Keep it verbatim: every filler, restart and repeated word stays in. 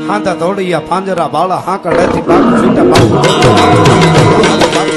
हांता तोड़िया पांजरा बाला हाँ कर लेती बाबू सीटा बाबू